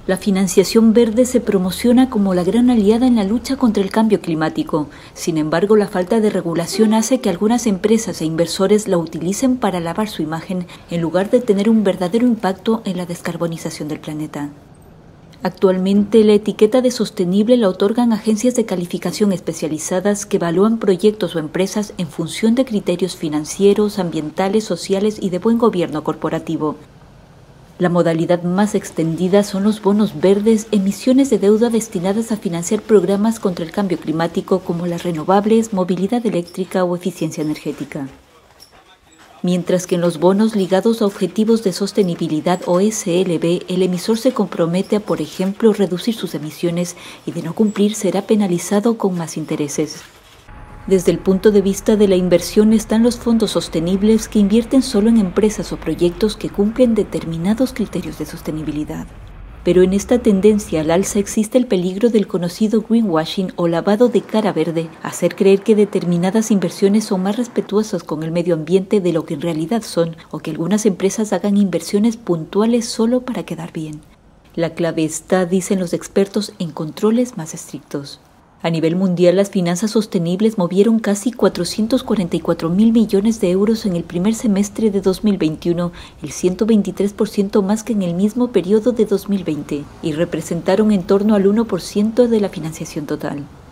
La financiación verde se promociona como la gran aliada en la lucha contra el cambio climático. Sin embargo, la falta de regulación hace que algunas empresas e inversores la utilicen para lavar su imagen en lugar de tener un verdadero impacto en la descarbonización del planeta. Actualmente, la etiqueta de sostenible la otorgan agencias de calificación especializadas que evalúan proyectos o empresas en función de criterios financieros, ambientales, sociales y de buen gobierno corporativo. La modalidad más extendida son los bonos verdes, emisiones de deuda destinadas a financiar programas contra el cambio climático como las renovables, movilidad eléctrica o eficiencia energética. Mientras que en los bonos ligados a objetivos de sostenibilidad o SLB, el emisor se compromete a, por ejemplo, reducir sus emisiones y de no cumplir será penalizado con más intereses. Desde el punto de vista de la inversión están los fondos sostenibles que invierten solo en empresas o proyectos que cumplen determinados criterios de sostenibilidad. Pero en esta tendencia al alza existe el peligro del conocido greenwashing o lavado de cara verde, hacer creer que determinadas inversiones son más respetuosas con el medio ambiente de lo que en realidad son, o que algunas empresas hagan inversiones puntuales solo para quedar bien. La clave está, dicen los expertos, en controles más estrictos. A nivel mundial, las finanzas sostenibles movieron casi 444.000 millones de euros en el primer semestre de 2021, el 123% más que en el mismo periodo de 2020, y representaron en torno al 1% de la financiación total.